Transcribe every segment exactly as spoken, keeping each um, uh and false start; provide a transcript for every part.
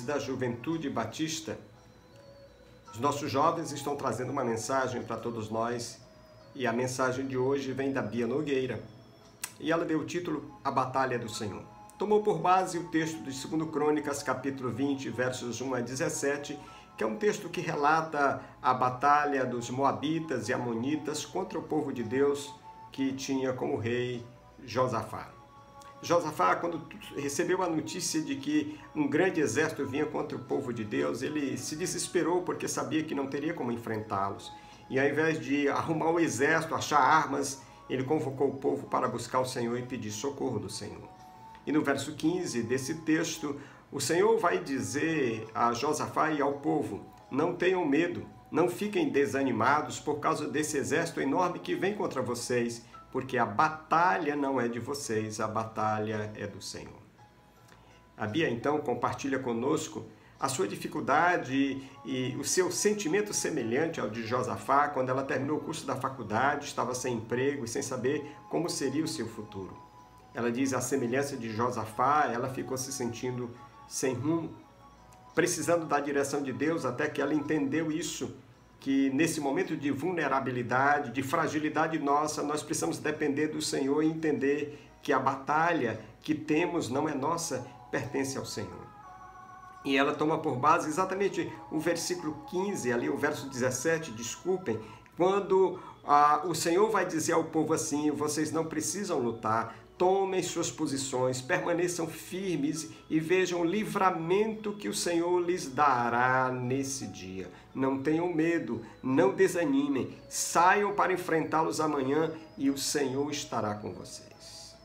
da Juventude Batista. Os nossos jovens estão trazendo uma mensagem para todos nós e a mensagem de hoje vem da Bia Nogueira e ela deu o título A Batalha do Senhor. Tomou por base o texto de Segunda Crônicas, capítulo vinte, versos um a dezessete, que é um texto que relata a batalha dos Moabitas e Amonitas contra o povo de Deus que tinha como rei Josafá. Josafá, quando recebeu a notícia de que um grande exército vinha contra o povo de Deus, ele se desesperou porque sabia que não teria como enfrentá-los. E ao invés de arrumar o exército, achar armas, ele convocou o povo para buscar o Senhor e pedir socorro do Senhor. E no verso quinze desse texto, o Senhor vai dizer a Josafá e ao povo: não tenham medo, não fiquem desanimados por causa desse exército enorme que vem contra vocês, porque a batalha não é de vocês, a batalha é do Senhor. A Bia, então, compartilha conosco a sua dificuldade e o seu sentimento semelhante ao de Josafá quando ela terminou o curso da faculdade, estava sem emprego e sem saber como seria o seu futuro. Ela diz a semelhança de Josafá, ela ficou se sentindo sem rumo, precisando da direção de Deus, até que ela entendeu isso, que nesse momento de vulnerabilidade, de fragilidade nossa, nós precisamos depender do Senhor e entender que a batalha que temos não é nossa, pertence ao Senhor. E ela toma por base exatamente o versículo quinze, ali o verso dezessete, desculpem, quando ah, o Senhor vai dizer ao povo assim: vocês não precisam lutar, tomem suas posições, permaneçam firmes e vejam o livramento que o Senhor lhes dará nesse dia. Não tenham medo, não desanimem, saiam para enfrentá-los amanhã e o Senhor estará com vocês.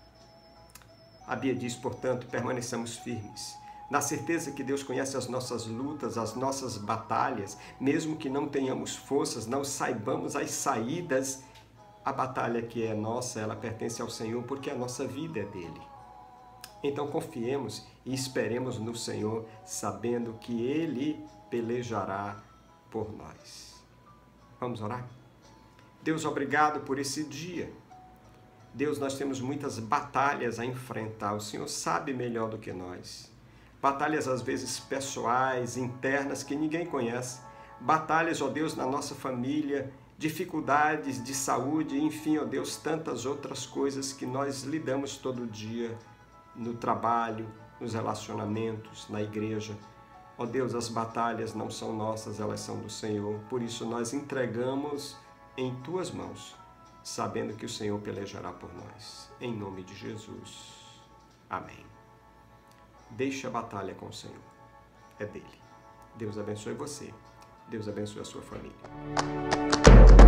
A Bia diz, portanto, permaneçamos firmes, na certeza que Deus conhece as nossas lutas, as nossas batalhas, mesmo que não tenhamos forças, não saibamos as saídas. A batalha que é nossa, ela pertence ao Senhor, porque a nossa vida é dele. Então confiemos e esperemos no Senhor, sabendo que Ele pelejará por nós. Vamos orar? Deus, obrigado por esse dia. Deus, nós temos muitas batalhas a enfrentar. O Senhor sabe melhor do que nós. Batalhas às vezes pessoais, internas, que ninguém conhece. Batalhas, ó Deus, na nossa família, dificuldades de saúde, enfim, ó Deus, tantas outras coisas que nós lidamos todo dia no trabalho, nos relacionamentos, na igreja. Ó Deus, as batalhas não são nossas, elas são do Senhor. Por isso nós entregamos em Tuas mãos, sabendo que o Senhor pelejará por nós. Em nome de Jesus. Amém. Deixe a batalha com o Senhor. É dele. Deus abençoe você. Deus abençoe a sua família.